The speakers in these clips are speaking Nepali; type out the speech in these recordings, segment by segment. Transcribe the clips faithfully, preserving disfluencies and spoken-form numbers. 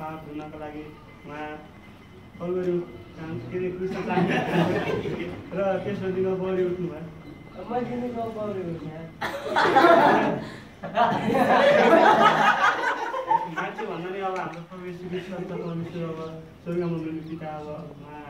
पाप धुनको लागि उहाँ कल गऱ्यो के अरे कृष्ण चाहनु र तेस्रो दिनमा पौडी उठ्नु भयो मान्छे भन्दा नि अब हाम्रो प्रभु यीशु ख्रीष्ट परमेश्वर अब स्वर्गमा हुनुहुने पिता अब उहाँ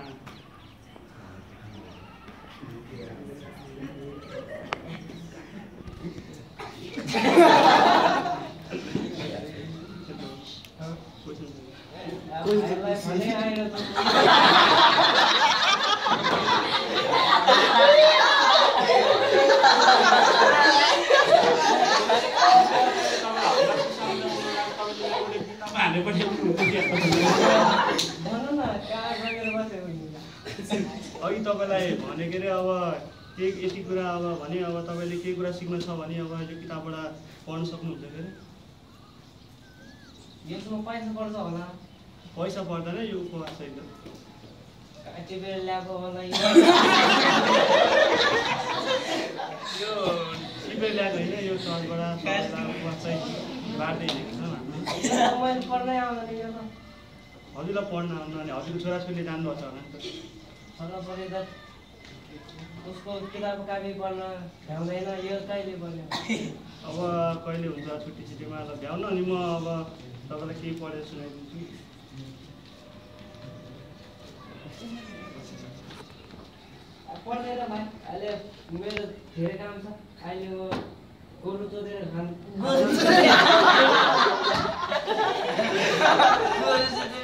अघि तपाईँलाई भने के अरे अब केही यति कुरा अब भने अब तपाईँले केही कुरा सिक्नु छ भने अब यो किताबबाट पढ्न सक्नुहुन्छ के अरे यसमा पैसा पर्छ होला पैसा पर्दैन यो उपवास एकदम टिपेर ल्याएको होला यो टिपेर ल्याएको होइन यो चर्चबाट उपवास चाहिँ बाँड्दै हिँडेको छ मैले पढ्नै आउँदैन यो त हजुरलाई पढ्न आउनु अनि हजुरको छोराछोरीले जानुभएको छ होला छोरा छोरी त उसको किताब कापी पढ्न भ्याउँदैन यो कहिले पढ्ने अब कहिले हुन्छ छुट्टी छुट्टीमा ल भ्याउनु अनि म अब तपाईँलाई केही पढेर सुनाइदिन्छु पढ्दैन भाइ अहिले मेरो धेरै काम छ अहिले हो गोरु चोरेर खानु